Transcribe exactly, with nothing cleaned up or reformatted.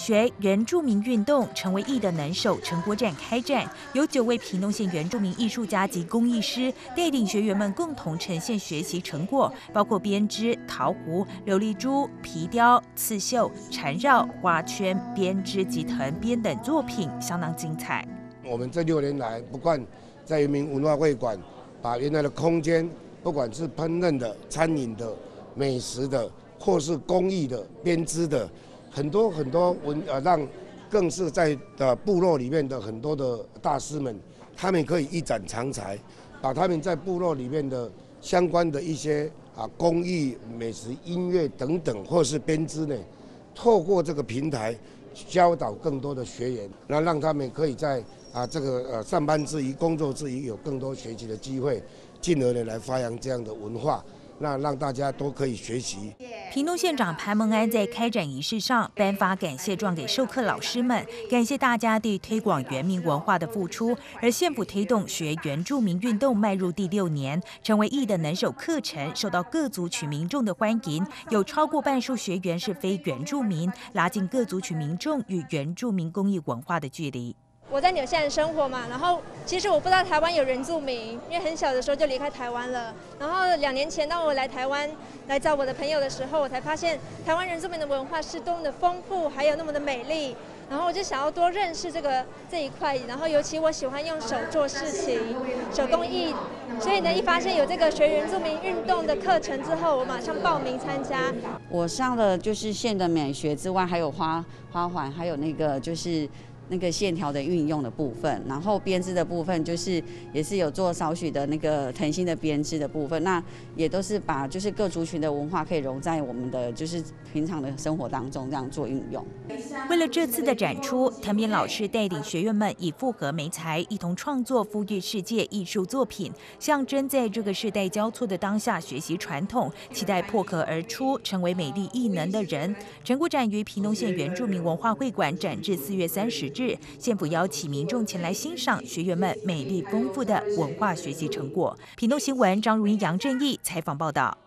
学原住民运动成为艺的能手成果展开展，有九位屏东县原住民艺术家及工艺师带领学员们共同呈现学习成果，包括编织、陶壶、琉璃珠、皮雕、刺绣、缠绕、花圈、编织及藤编等作品，相当精彩。 我们这六年来，不管在原民文化会馆，把原来的空间，不管是烹饪的、餐饮的、美食的，或是工艺的、编织的，很多很多文呃，让更是在的部落里面的很多的大师们，他们可以一展长才，把他们在部落里面的相关的一些啊工艺、美食、音乐等等，或是编织呢，透过这个平台教导更多的学员，然后让他们可以在啊这个呃上班之余、工作之余有更多学习的机会，进而呢来发扬这样的文化。那让大家都可以学习。 屏东县长潘孟安在开展仪式上颁发感谢状给授课老师们，感谢大家对推广原民文化的付出。而县府推动学原住民运动迈入第六年，成为艺的能手课程受到各族群民众的欢迎，有超过半数学员是非原住民，拉近各族群民众与原住民工艺文化的距离。 我在纽西兰生活嘛，然后其实我不知道台湾有原住民，因为很小的时候就离开台湾了。然后两年前当我来台湾来找我的朋友的时候，我才发现台湾原住民的文化是多么的丰富，还有那么的美丽。然后我就想要多认识这个这一块，然后尤其我喜欢用手做事情，手工艺。所以呢，一发现有这个学原住民运动的课程之后，我马上报名参加。 我上了就是线的美学之外，还有花花环，还有那个就是。那个线条的运用的部分，然后编织的部分就是也是有做少许的那个藤心的编织的部分，那也都是把就是各族群的文化可以融在我们的就是平常的生活当中这样做运用。 为了这次的展出，藤编老师带领学员们以复合媒材一同创作富裕世界艺术作品，象征在这个世代交错的当下学习传统，期待破壳而出，成为美丽艺能的人。成果展于屏东县原住民文化会馆展至四月三十日。县府邀请民众前来欣赏学员们美丽丰富的文化学习成果。屏东新闻张如英、杨正义采访报道。